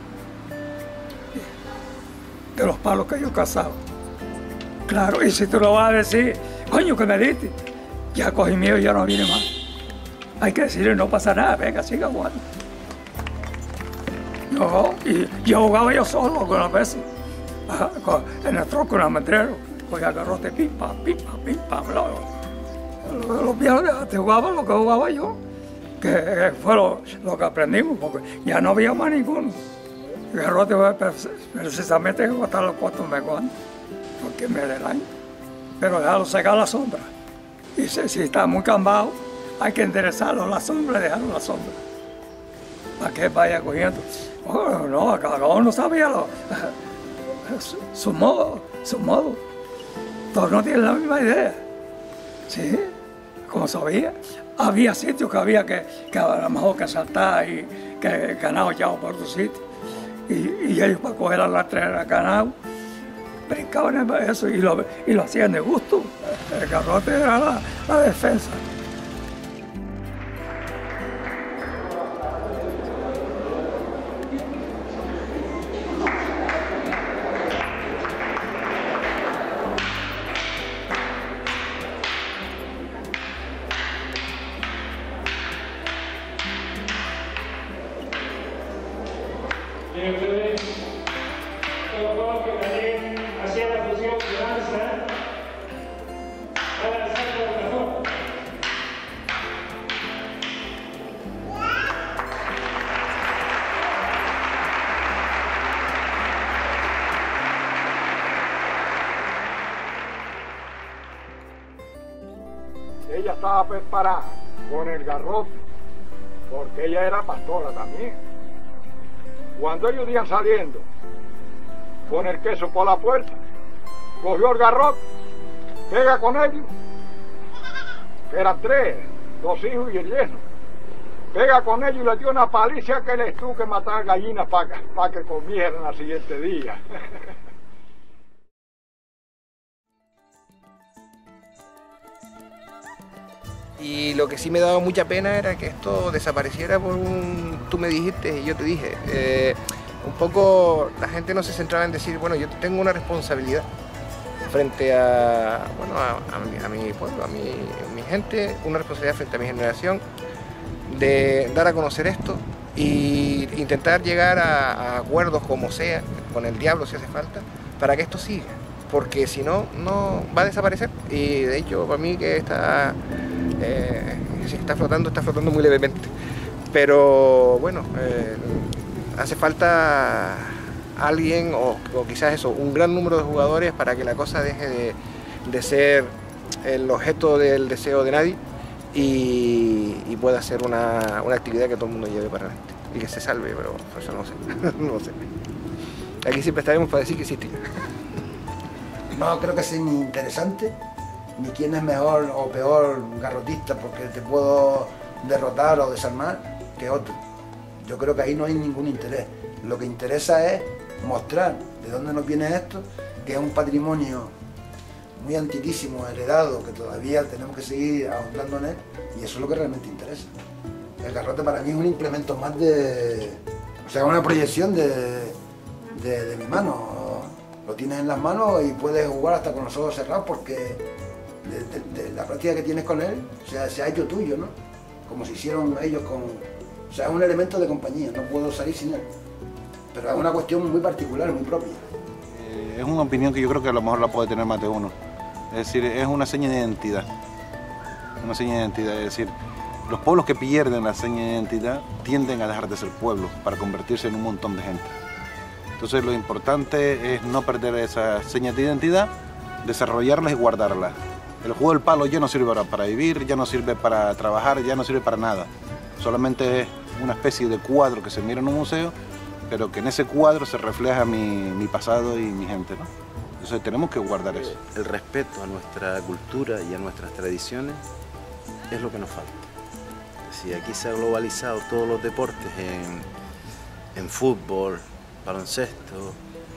De los palos que yo cazaba. Claro, y si tú lo vas a decir, coño, que me diste, ya cogí mío y ya no viene más. Hay que decirle, no pasa nada, venga, siga jugando. Yo, y yo jugaba yo solo algunas veces. Ajá, con- en el tronco, en el almendrero, cogía garrote, pim, pam, pim, pam, pim, pam. Los, los, los viejos te jugaban lo que jugaba yo, que fue lo, lo que aprendimos, porque ya no había más ninguno. El garrote fue precis- precisamente botar los cuartos me cuando, porque me del año. Pero dejarlo secar la sombra. Y si, si está muy cambado, hay que enderezarlo a la sombra y dejarlo a la sombra. Para que vaya cogiendo. Oh, no, cada uno sabía lo, su, su modo, su modo. Todos no tienen la misma idea. Sí, como sabía. Había sitios que había que, que a lo mejor que saltar y que ganado ya por otro sitio. Y, y ellos para coger a las tres era ganado, brincaban en eso y lo, y lo hacían de gusto. El garrote era la, la defensa. Miren ustedes, estos dos que también hacían la función de danza, van a danzar de otra forma. Ella estaba preparada con el garrote, porque ella era pastora también. Cuando ellos iban saliendo con el queso por la puerta, cogió el garrote, pega con ellos, que eran tres, dos hijos y el yerno. Pega con ellos y le dio una paliza que les tuvo que matar gallinas para pa que comieran al siguiente día. Y lo que sí me daba mucha pena era que esto desapareciera por un... Tú me dijiste y yo te dije, eh, un poco la gente no se centraba en decir, bueno, yo tengo una responsabilidad frente a, bueno, a, a, mi, a mi pueblo, a mi, mi gente, una responsabilidad frente a mi generación de dar a conocer esto e intentar llegar a, a acuerdos como sea, con el diablo si hace falta, para que esto siga, porque si no, no va a desaparecer. Y de hecho, para mí que está, eh, si está flotando, está flotando muy levemente. Pero bueno, eh, hace falta alguien o, o quizás eso, un gran número de jugadores para que la cosa deje de, de ser el objeto del deseo de nadie y, y pueda ser una, una actividad que todo el mundo lleve para adelante y que se salve, pero eso no sé, no sé. Aquí siempre estaremos para decir que existe. No creo que sea ni interesante, ni quién es mejor o peor garrotista porque te puedo derrotar o desarmar que otro. Yo creo que ahí no hay ningún interés. Lo que interesa es mostrar de dónde nos viene esto, que es un patrimonio muy antiquísimo, heredado, que todavía tenemos que seguir ahondando en él, y eso es lo que realmente interesa. El garrote para mí es un implemento más de... o sea, una proyección de, de, de mi mano. Lo tienes en las manos y puedes jugar hasta con los ojos cerrados porque de, de, de la práctica que tienes con él o sea, se ha hecho tuyo, ¿no? Como se hicieron ellos con... O sea, es un elemento de compañía, no puedo salir sin él. Pero es una cuestión muy particular, muy propia. Eh, es una opinión que yo creo que a lo mejor la puede tener más de uno. Es decir, es una seña de identidad. Una seña de identidad, es decir, los pueblos que pierden la seña de identidad tienden a dejar de ser pueblos para convertirse en un montón de gente. Entonces lo importante es no perder esas señas de identidad, desarrollarlas y guardarlas. El juego del palo ya no sirve para, para vivir, ya no sirve para trabajar, ya no sirve para nada. Solamente es una especie de cuadro que se mira en un museo, pero que en ese cuadro se refleja mi, mi pasado y mi gente, ¿no? Entonces tenemos que guardar eso. El respeto a nuestra cultura y a nuestras tradiciones es lo que nos falta. Si aquí se ha globalizado todos los deportes en, en fútbol, baloncesto,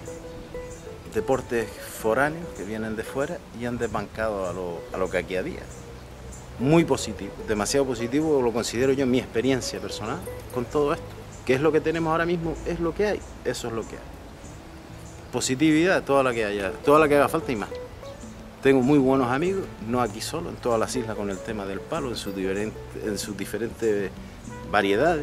deportes foráneos que vienen de fuera y han desbancado a lo, a lo que aquí había. Muy positivo, demasiado positivo, lo considero yo en mi experiencia personal con todo esto. ¿Qué es lo que tenemos ahora mismo? Es lo que hay, eso es lo que hay. Positividad, toda la que haya, toda la que haga falta y más. Tengo muy buenos amigos, no aquí solo, en todas las islas con el tema del palo, en sus diferentes, en sus diferentes variedades.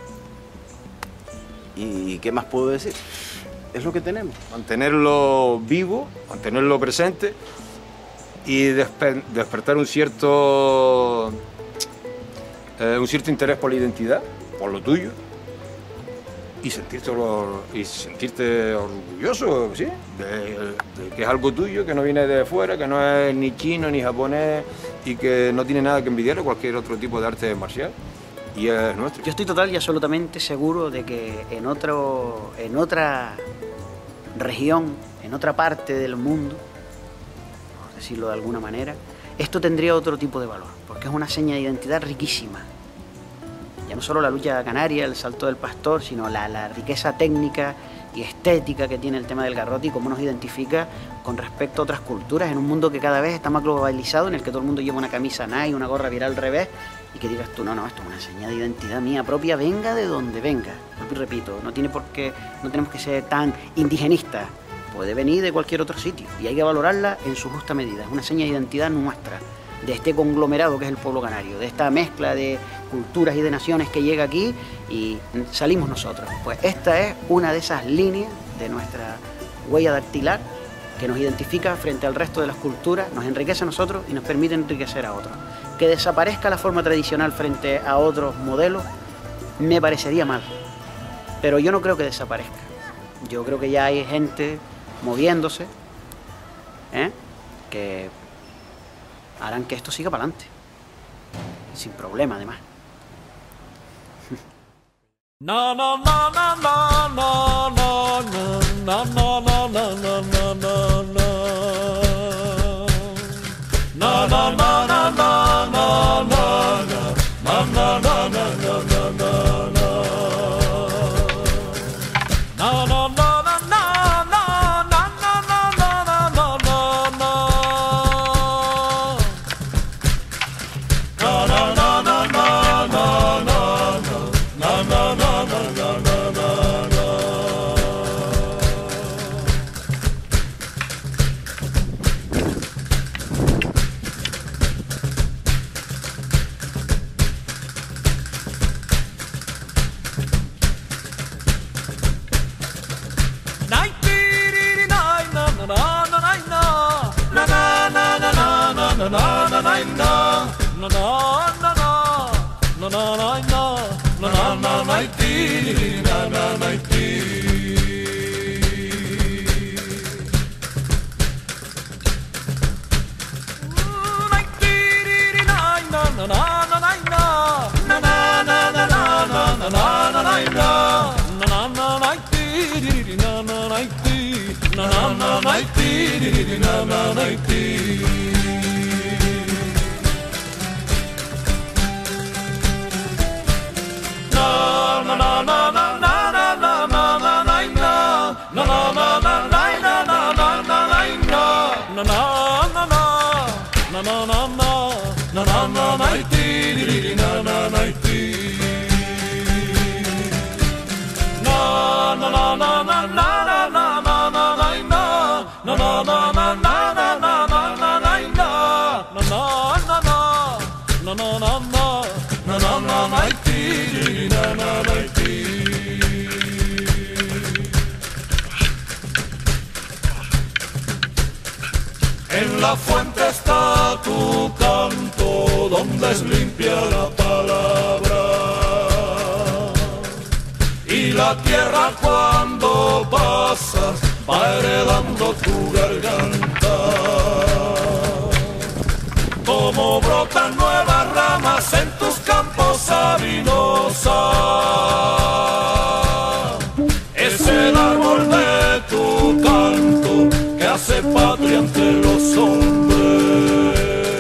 ¿Y qué más puedo decir? Es lo que tenemos. Mantenerlo vivo, mantenerlo presente y desper despertar un cierto, eh, un cierto interés por la identidad, por lo tuyo, y sentirte, y sentirte orgulloso, ¿sí? de, de que es algo tuyo, que no viene de fuera, que no es ni chino ni japonés y que no tiene nada que envidiar a cualquier otro tipo de arte marcial. Y es nuestro. Yo estoy total y absolutamente seguro de que en, otro, en otra región, en otra parte del mundo, por decirlo de alguna manera, esto tendría otro tipo de valor, porque es una seña de identidad riquísima. Ya no solo la lucha canaria, el salto del pastor, sino la, la riqueza técnica y estética que tiene el tema del garrote y cómo nos identifica con respecto a otras culturas en un mundo que cada vez está más globalizado, en el que todo el mundo lleva una camisa Nike, una gorra viral al revés, y que digas tú, no, no, esto es una señal de identidad mía propia, venga de donde venga. Y repito, no tiene por qué, no tenemos que ser tan indigenistas, puede venir de cualquier otro sitio y hay que valorarla en su justa medida. Es una señal de identidad nuestra, de este conglomerado que es el pueblo canario, de esta mezcla de culturas y de naciones que llega aquí y salimos nosotros. Pues esta es una de esas líneas de nuestra huella dactilar que nos identifica frente al resto de las culturas, nos enriquece a nosotros y nos permite enriquecer a otros. Que desaparezca la forma tradicional frente a otros modelos me parecería mal, pero yo no creo que desaparezca. Yo creo que ya hay gente moviéndose, ¿eh? que harán que esto siga para adelante, sin problema además. No, no, no, no, no, no, no, no, no, no, no, no, no, no, no, no. No, no, no, no, no, no, no, no, no, no, no, no, no, no, no, no. No, no, no, no, no, no, no, no, no, no, no, no. No, no, no, no, no, no, no, no, no, no, no, no, no, no, no. naiti, na na naiti. Na na na na na na na na na na na na na na na na na naiti, na na naiti, na na naiti, na na naiti. En la fuente está tu canto, donde es limpia la palabra. Y la tierra cuando pasas va heredando tu garganta. Como brotan nuevas ramas en tus campos sabinosa. Es el árbol de tu canto que hace patria ante los hombres.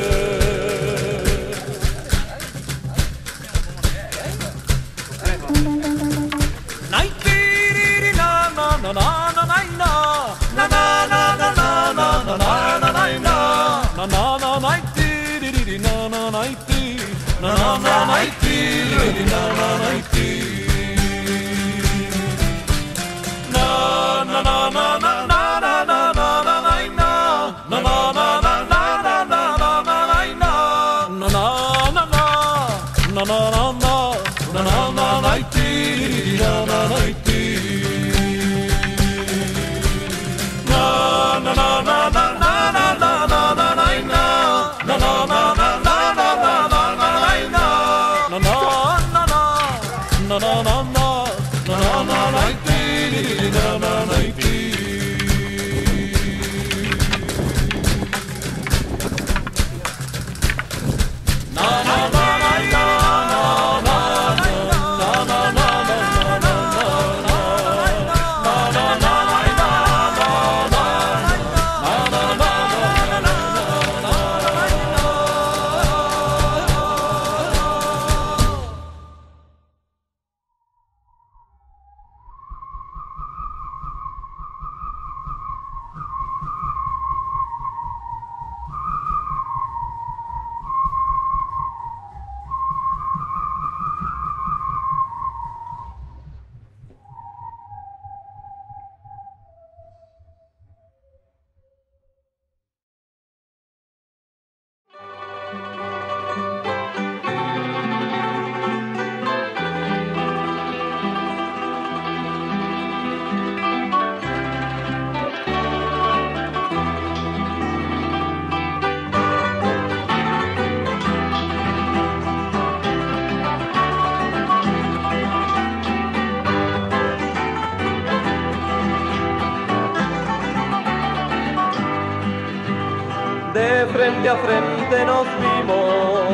De frente a frente nos vimos,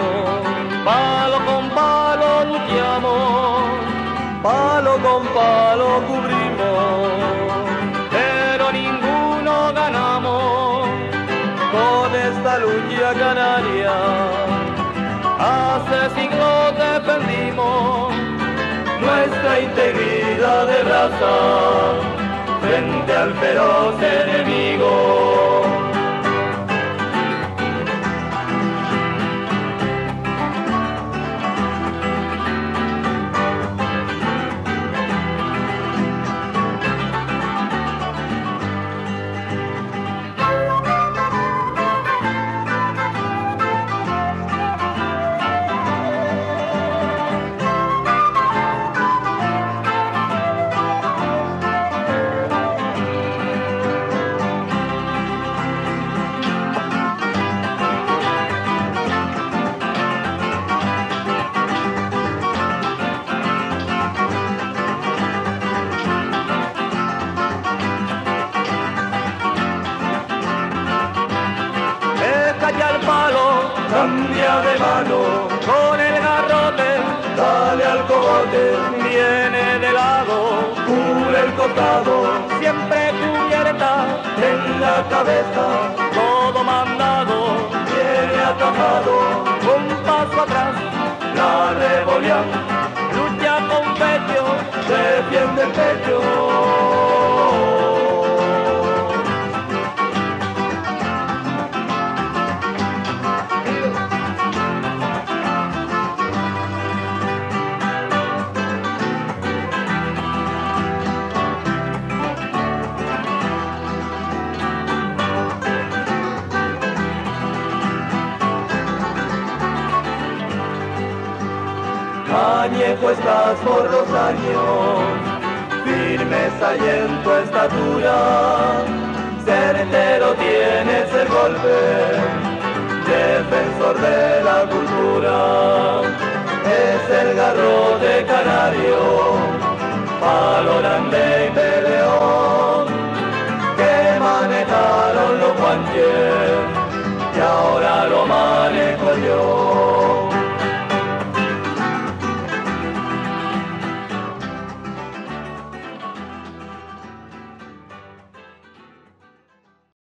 palo con palo luchamos, palo con palo cubrimos, pero ninguno ganamos con esta lucha canaria. Hace siglos defendimos nuestra integridad de raza frente al feroz enemigo. va de mano con el garrote, dale al cogote, viene de lado, cubre el costado, siempre cubierta en la cabeza, todo mandado, viene atrapado, un paso atrás, la rebelión, lucha con pecho, defiende el pecho. Añejo estás por los años, firmeza y en tu estatura, certero tienes el golpe, defensor de la cultura, es el garrote canario, palo grande y peleón, que manejaron los guanches, y ahora lo manejo yo.